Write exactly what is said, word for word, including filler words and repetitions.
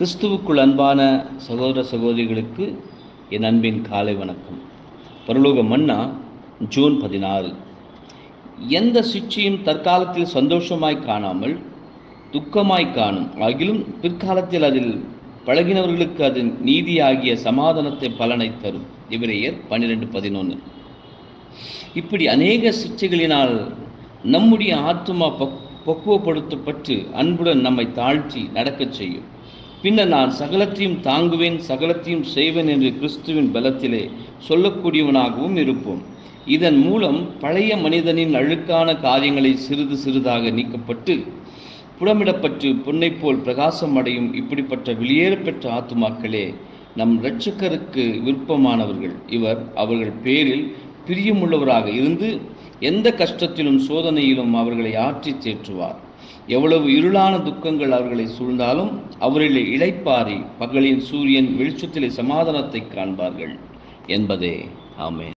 கிறிஸ்துவுக்குள் அன்பான சகோதர சகோதரிகளுக்கு என் அன்பின் காலை வணக்கம். பரலோக மன்னா ஜூன் பதினாறு. எந்த சிற்சியும் தற்காலத்தில் சந்தோஷமாய் காணாமல் துக்கமாய் காணும் ஆகிலும் பிற்காலத்தில் அதில் பழகினவர்களுக்கு அது நீதியாகிய சமாதானத்தை பலனை தரும். எபிரேயர் பன்னிரெண்டு பதினொன்று. இப்படி அநேக சிற்சைகளினால் நம்முடைய ஆத்துமா பக் பக்குவப்படுத்தப்பட்டு அன்புடன் நம்மை தாழ்த்தி நடக்கச் செய்யும். பின்னர் நான் சகலத்தையும் தாங்குவேன், சகலத்தையும் செய்வேன் என்று கிறிஸ்துவின் பலத்திலே சொல்லக்கூடியவனாகவும் இருப்போம். இதன் மூலம் பழைய மனிதனின் அழுக்கான காரியங்களை சிறிது சிறிதாக நீக்கப்பட்டு புடமிடப்பட்டு பொன்னை போல் பிரகாசம் அடையும். இப்படிப்பட்ட வெளியேறப்பெற்ற ஆத்துமாக்களே நம் இரட்சகருக்கு விருப்பமானவர்கள். இவர் அவர்கள் பேரில் பிரியமுள்ளவராக இருந்து எந்த கஷ்டத்திலும் சோதனையிலும் அவர்களை ஆற்றி தேற்றுவார். எவ்வளவு இருளான துக்கங்கள் அவர்களை சூழ்ந்தாலும் அவர்களை இளைப்பாரி பகலின் சூரியன் வெளிச்சத்திலே சமாதானத்தை காண்பார்கள் என்பதே. ஆமென்.